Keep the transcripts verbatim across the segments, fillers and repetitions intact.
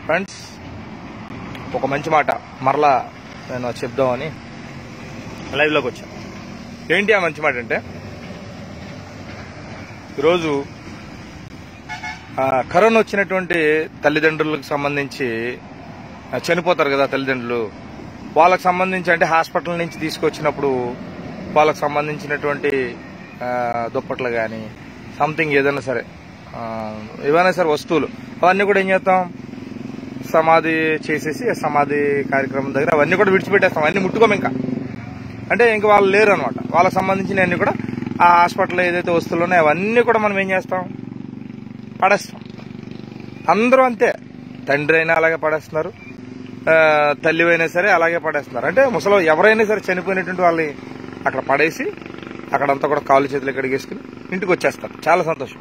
Friends, ఒక మంచి మాట మరలా నేను చెప్దామని లైవ్లోకి వచ్చాను. ఏంటి ఆ మంచి మాట అంటే, ఈరోజు కరోనా వచ్చినటువంటి తల్లిదండ్రులకు సంబంధించి చనిపోతారు కదా తల్లిదండ్రులు, వాళ్ళకు సంబంధించి అంటే హాస్పిటల్ నుంచి తీసుకొచ్చినప్పుడు వాళ్ళకు సంబంధించినటువంటి దుప్పట్లు కానీ సంథింగ్ ఏదైనా సరే ఏవైనా సరే వస్తువులు అవన్నీ కూడా ఏం చేస్తాం, సమాధి చేసేసి సమాధి కార్యక్రమం దగ్గర అవన్నీ కూడా విడిచిపెట్టేస్తాం. అన్ని ముట్టుకోం ఇంకా, అంటే ఇంకా వాళ్ళు లేరు అనమాట. వాళ్ళకి సంబంధించిన అన్ని కూడా ఆ హాస్పిటల్లో ఏదైతే వస్తువులు ఉన్నాయో అవన్నీ కూడా మనం ఏం చేస్తాం, పడేస్తాం. అందరూ అంతే, తండ్రి అయినా అలాగే పడేస్తున్నారు, తల్లి అయినా సరే అలాగే పడేస్తున్నారు. అంటే ముసలో ఎవరైనా సరే చనిపోయినటువంటి వాళ్ళని అక్కడ పడేసి అక్కడంతా కూడా కాళ్ళు చేతులు కడిగేసుకుని ఇంటికి వచ్చేస్తారు. చాలా సంతోషం,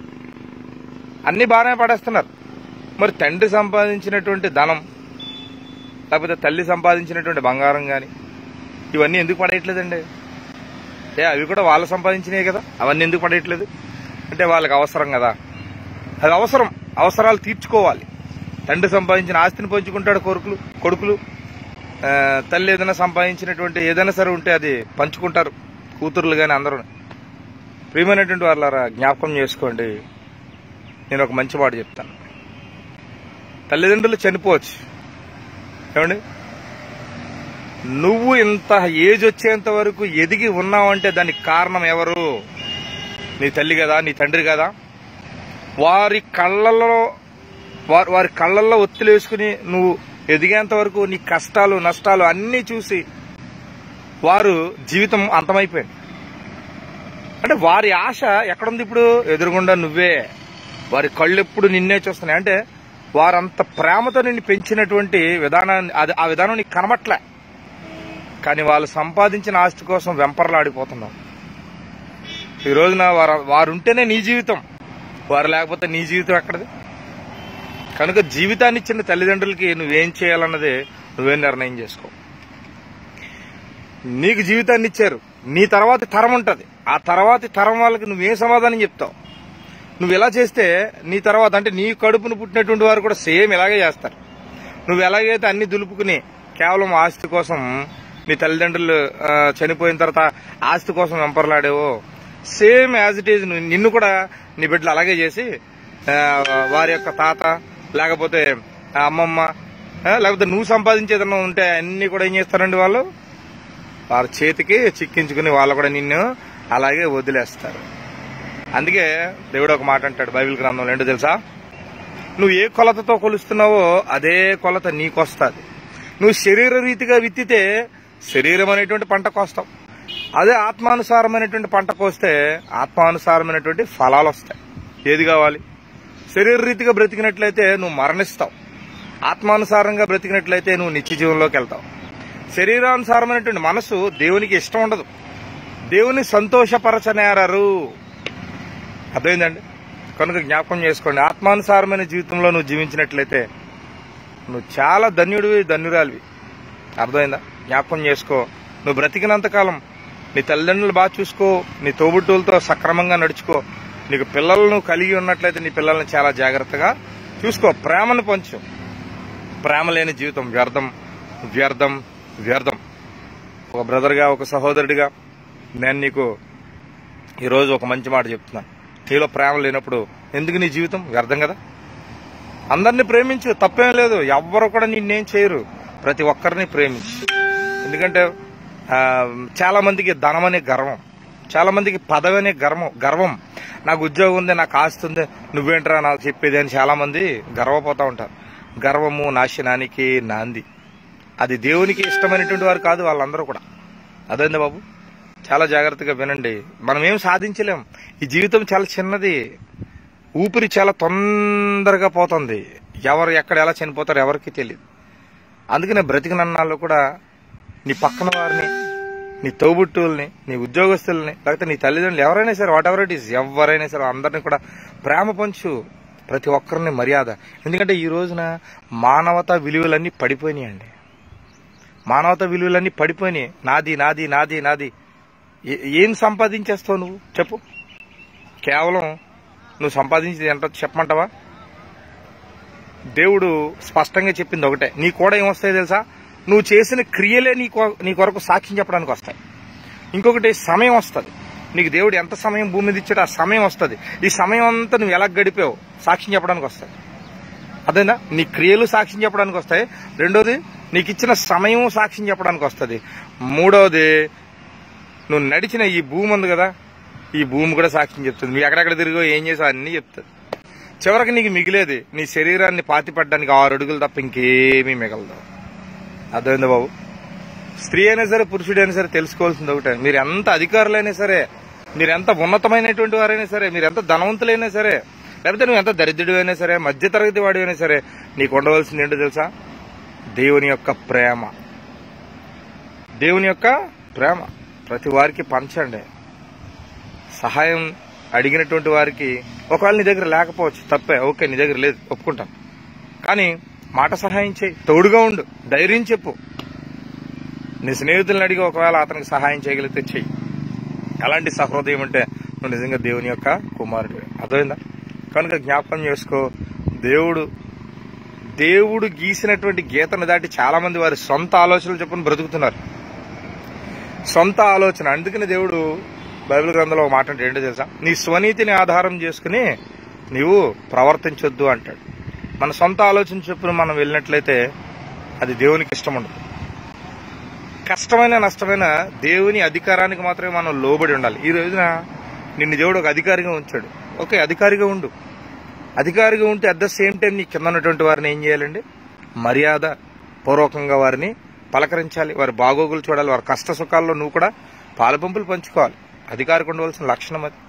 అన్ని బాగానే పడేస్తున్నారు. మరి తండ్రి సంపాదించినటువంటి ధనం లేకపోతే తల్లి సంపాదించినటువంటి బంగారం కానీ ఇవన్నీ ఎందుకు పడేయట్లేదండి? ఏ అవి కూడా వాళ్ళు సంపాదించినాయి కదా, అవన్నీ ఎందుకు పడేయట్లేదు అంటే వాళ్ళకి అవసరం కదా. అది అవసరం, అవసరాలు తీర్చుకోవాలి. తండ్రి సంపాదించిన ఆస్తిని పంచుకుంటాడు కొడుకులు కొడుకులు తల్లి ఏదైనా సంపాదించినటువంటి ఏదైనా సరే ఉంటే అది పంచుకుంటారు కూతుర్లు కానీ అందరూ. ప్రియమైనటువంటి వాళ్ళారా, జ్ఞాపకం చేసుకోండి. నేను ఒక మంచి మాట చెప్తాను. తల్లిదండ్రులు చనిపోవచ్చు ఏమండి, నువ్వు ఇంత ఏజ్ వచ్చేంత వరకు ఎదిగి ఉన్నావంటే దానికి కారణం ఎవరు? నీ తల్లి కదా, నీ తండ్రి కదా. వారి కళ్ళల్లో వారి కళ్ళల్లో ఒత్తిడి వేసుకుని నువ్వు ఎదిగేంత వరకు నీ కష్టాలు నష్టాలు అన్నీ చూసి వారు జీవితం అంతమైపోయింది. అంటే వారి ఆశ ఎక్కడుంది ఇప్పుడు? ఎదురుగుండా నువ్వే. వారి కళ్ళు ఎప్పుడు నిన్నే చూస్తున్నాయి. అంటే వారంత ప్రేమతో నిన్ను పెంచినటువంటి విధానాన్ని అది ఆ విధానం నీకు కనబట్లే, కానీ వాళ్ళు సంపాదించిన ఆస్తి కోసం వెంపర్లాడిపోతున్నావు. ఈ రోజున వారు వారుంటేనే నీ జీవితం, వారు లేకపోతే నీ జీవితం ఎక్కడది? కనుక జీవితాన్ని ఇచ్చిన తల్లిదండ్రులకి నువ్వేం చేయాలన్నదే నువ్వేం నిర్ణయం చేసుకో. నీకు జీవితాన్ని ఇచ్చారు, నీ తర్వాతి తరం ఉంటుంది. ఆ తర్వాతి తరం వాళ్ళకి నువ్వేం సమాధానం చెప్తావు? నువ్వు ఎలా చేస్తే నీ తర్వాత అంటే నీ కడుపును పుట్టినటువంటి వారు కూడా సేమ్ ఇలాగే చేస్తారు. నువ్వు ఎలాగైతే అన్ని దులుపుకుని కేవలం ఆస్తి కోసం నీ తల్లిదండ్రులు చనిపోయిన తర్వాత ఆస్తి కోసం వెంపర్లాడేవో, సేమ్ యాజ్ ఇట్ ఈజ్ నిన్ను కూడా నీ బిడ్డలు అలాగే చేసి వారి యొక్క తాత లేకపోతే అమ్మమ్మ లేకపోతే నువ్వు సంపాదించేదన్నా ఉంటే అన్ని కూడా ఏం చేస్తారండి, వాళ్ళు వారి చేతికి చిక్కించుకుని వాళ్ళు కూడా నిన్ను అలాగే వదిలేస్తారు. అందుకే దేవుడు ఒక మాట అంటాడు బైబిల్ గ్రంథంలో, ఏంటో తెలుసా? నువ్వు ఏ కొలతతో కొలుస్తున్నావో అదే కొలత నీకొస్తుంది. నువ్వు శరీర రీతిగా విత్తితే శరీరం అనేటువంటి పంట కోస్తావు. అదే ఆత్మానుసారమైనటువంటి పంట కోస్తే ఆత్మానుసారమైనటువంటి ఫలాలు వస్తాయి. ఏది కావాలి? శరీర రీతిగా బ్రతికినట్లయితే నువ్వు మరణిస్తావు, ఆత్మానుసారంగా బ్రతికినట్లయితే నువ్వు నిత్య జీవంలోకి వెళ్తావు. శరీరానుసారమైనటువంటి మనసు దేవునికి ఇష్టం ఉండదు, దేవుని సంతోషపరచనేరారు. అర్థమైందండి? కనుక జ్ఞాపకం చేసుకోండి, ఆత్మానుసారమైన జీవితంలో నువ్వు జీవించినట్లయితే నువ్వు చాలా ధన్యుడివి, ధన్యురాలివి. అర్థమైందా? జ్ఞాపకం చేసుకో. నువ్వు బ్రతికినంతకాలం నీ తల్లిదండ్రులు బాగా చూసుకో, నీ తోబుట్టువులతో సక్రమంగా నడుచుకో. నీకు పిల్లలను కలిగి ఉన్నట్లయితే నీ పిల్లల్ని చాలా జాగ్రత్తగా చూసుకో. ప్రేమను పంచు. ప్రేమ లేని జీవితం వ్యర్థం, వ్యర్థం, వ్యర్థం. ఒక బ్రదర్గా, ఒక సహోదరుడిగా నేను నీకు ఈరోజు ఒక మంచి మాట చెప్తున్నాను. నీలో ప్రేమ లేనప్పుడు ఎందుకు నీ జీవితం వ్యర్థం కదా. అందరినీ ప్రేమించు, తప్పేం లేదు. ఎవ్వరు కూడా నిన్నేం చేయరు. ప్రతి ఒక్కరిని ప్రేమించు. ఎందుకంటే చాలా మందికి ధనం అనే గర్వం, చాలా మందికి పదవి అనే గర్వం గర్వం నాకు ఉద్యోగం ఉంది, నాకు ఆస్తి ఉంది, నువ్వేంట్రా నాకు చెప్పేది అని చాలా మంది గర్వపోతూ ఉంటారు. గర్వము నాశనానికి నాంది. అది దేవునికి ఇష్టమైనటువంటి వారు కాదు వాళ్ళందరూ కూడా. అదేందా బాబు, చాలా జాగ్రత్తగా వినండి. మనం ఏం సాధించలేం. ఈ జీవితం చాలా చిన్నది, ఊపిరి చాలా తొందరగా పోతుంది. ఎవరు ఎక్కడ ఎలా చనిపోతారో ఎవరికి తెలియదు. అందుకనే బ్రతికినన్నాళ్ళు కూడా నీ పక్కన వారిని, నీ తోబుట్టువుల్ని, నీ ఉద్యోగస్తుల్ని, లేకపోతే నీ తల్లిదండ్రులు ఎవరైనా సరే, వాట్ ఎవర్ ఇట్ ఈస్, ఎవరైనా సరే అందరినీ కూడా ప్రేమ పంచు. ప్రతి ఒక్కరిని మర్యాద. ఎందుకంటే ఈ రోజున మానవతా విలువలన్నీ పడిపోయినాయండి. మానవతా విలువలన్నీ పడిపోయినాయి. నాది నాది నాది నాది. ఏం సంపాదించేస్తావు నువ్వు చెప్పు? కేవలం నువ్వు సంపాదించేది ఎంత చెప్పమంటావా? దేవుడు స్పష్టంగా చెప్పింది ఒకటే, నీ కూడా ఏమొస్తాయి తెలుసా, నువ్వు చేసిన క్రియలే నీ నీ కొరకు సాక్ష్యం చెప్పడానికి వస్తాయి. ఇంకొకటి సమయం వస్తుంది. నీకు దేవుడు ఎంత సమయం భూమి మీద ఇచ్చాడో ఆ సమయం వస్తుంది. ఈ సమయం అంతా నువ్వు ఎలా గడిపావు సాక్ష్యం చెప్పడానికి వస్తుంది. అదేనా, నీ క్రియలు సాక్ష్యం చెప్పడానికి వస్తాయి. రెండోది, నీకు ఇచ్చిన సమయం సాక్ష్యం చెప్పడానికి వస్తుంది. మూడవది, నువ్వు నడిచిన ఈ భూమి ఉంది కదా, ఈ భూమి కూడా సాక్ష్యం చెప్తుంది. నువ్వు ఎక్కడెక్కడ తిరిగో ఏం చేసావు అన్నీ చెప్తుంది. చివరికి నీకు మిగిలేది నీ శరీరాన్ని పాతిపెట్టడానికి ఆరు అడుగులు తప్ప ఇంకేమీ మిగలదు. అర్థమైందా బాబు? స్త్రీ అయినా సరే పురుషుడైనా సరే తెలుసుకోవాల్సింది ఒకటే, మీరు ఎంత అధికారులైనా సరే, మీరు ఎంత ఉన్నతమైనటువంటి వారైనా సరే, మీరు ఎంత ధనవంతులైనా సరే, లేకపోతే నువ్వు ఎంత దరిద్రుడు అయినా సరే, మధ్యతరగతి వాడివైనా సరే, నీకు ఉండవలసింది ఏంటో తెలుసా, దేవుని యొక్క ప్రేమ. దేవుని యొక్క ప్రేమ ప్రతి వారికి పంచండి. సహాయం అడిగినటువంటి వారికి ఒకవేళ నీ దగ్గర లేకపోవచ్చు, తప్పే, ఓకే, నీ దగ్గర లేదు ఒప్పుకుంటాను, కానీ మాట సహాయం చేయి, తోడుగా ఉండు, ధైర్యం చెప్పు. నీ స్నేహితులను అడిగి ఒకవేళ అతనికి సహాయం చేయగలిగితే చెయ్యి. అలాంటి సహృదయం అంటే నువ్వు నిజంగా దేవుని యొక్క కుమారుడివే. అర్థమైందా? కనుక జ్ఞాపకం చేసుకో, దేవుడు దేవుడు గీసినటువంటి గీతను దాటి చాలా మంది వారి సొంత ఆలోచనలు చెప్పుకుని బ్రతుకుతున్నారు. సొంత ఆలోచన. అందుకని దేవుడు బైబిల్ గ్రంథంలో ఒక మాట అంటే ఏంటో తెలుసా, నీ స్వనీతిని ఆధారం చేసుకుని నీవు ప్రవర్తించొద్దు అంటాడు. మన సొంత ఆలోచన చెప్పును మనం వెళ్ళినట్లయితే అది దేవునికి ఇష్టం ఉండదు. కష్టమైన నష్టమైన దేవుని అధికారానికి మాత్రమే మనం లోబడి ఉండాలి. ఈ రోజున నిన్ను దేవుడు ఒక అధికారిగా ఉంచాడు, ఓకే, అధికారిగా ఉండు. అధికారిగా ఉంటే అట్ ద సేమ్ టైం నీ కింద ఉన్నటువంటి వారిని ఏం చేయాలండి, మర్యాద పూర్వకంగా వారిని పలకరించాలి, వారి బాగోగులు చూడాలి, వారి కష్ట సుఖాల్లో నువ్వు కూడా పాలపంపులు పంచుకోవాలి. అధికారికి ఉండవలసిన లక్షణం అది.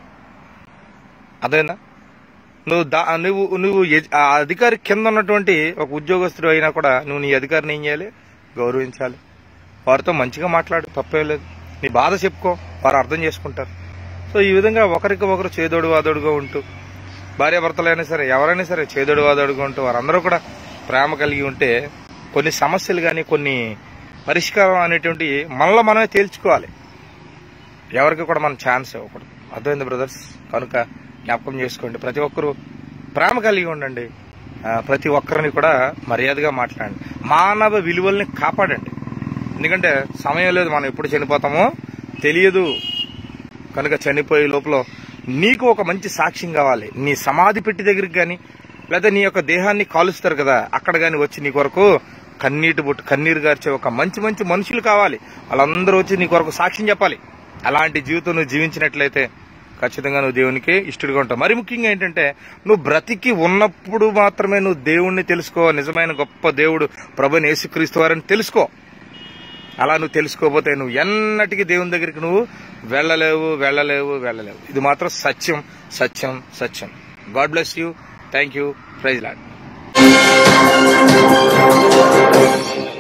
అదేనా, నువ్వు దా నువ్వు నువ్వు ఆ అధికారి కింద ఉన్నటువంటి ఒక ఉద్యోగస్తుడు అయినా కూడా నువ్వు నీ అధికారిని ఏం చేయాలి, గౌరవించాలి. వారితో మంచిగా మాట్లాడు, తప్పేం లేదు. నీ బాధ చెప్పుకో, వారు అర్థం చేసుకుంటారు. సో ఈ విధంగా ఒకరికి ఒకరు చేదోడు వాదోడుగా ఉంటూ, భార్యాభర్తలైనా సరే ఎవరైనా సరే చేదోడు వాదోడుగా ఉంటూ వారందరూ కూడా ప్రేమ కలిగి ఉంటే కొన్ని సమస్యలు కానీ కొన్ని పరిష్కారం అనేటువంటి మనలో మనమే తేల్చుకోవాలి. ఎవరికి కూడా మనం ఛాన్స్ ఇవ్వకూడదు. అర్థమైంది బ్రదర్స్? కనుక జ్ఞాపకం చేసుకోండి, ప్రతి ఒక్కరూ ప్రేమ కలిగి ఉండండి, ప్రతి ఒక్కరిని కూడా మర్యాదగా మాట్లాడండి, మానవ విలువల్ని కాపాడండి. ఎందుకంటే సమయం లేదు, మనం ఎప్పుడు చనిపోతామో తెలియదు. కనుక చనిపోయే లోపల నీకు ఒక మంచి సాక్ష్యం కావాలి. నీ సమాధి పెట్టి దగ్గరికి కానీ లేదా నీ యొక్క దేహాన్ని కాలుస్తారు కదా, అక్కడ కానీ వచ్చి నీ కొరకు కన్నీటి బొట్టు కన్నీరు గార్చే ఒక మంచి మంచి మనుషులు కావాలి. వాళ్ళందరూ వచ్చి నీ కొరకు సాక్ష్యం చెప్పాలి. అలాంటి జీవితం నువ్వు జీవించినట్లయితే ఖచ్చితంగా నువ్వు దేవునికి ఇష్టడుగా ఉంటావు. మరి ముఖ్యంగా ఏంటంటే నువ్వు బ్రతికి ఉన్నప్పుడు మాత్రమే నువ్వు దేవుణ్ణి తెలుసుకో, నిజమైన గొప్ప దేవుడు ప్రభువైన యేసుక్రీస్తు వారని తెలుసుకో. అలా నువ్వు తెలుసుకోకపోతే నువ్వు ఎన్నటికీ దేవుని దగ్గరికి నువ్వు వెళ్ళలేవు వెళ్ళలేవు వెళ్ళలేవు ఇది మాత్రం సత్యం సత్యం సత్యం. God bless you. Thank you. Praise lord.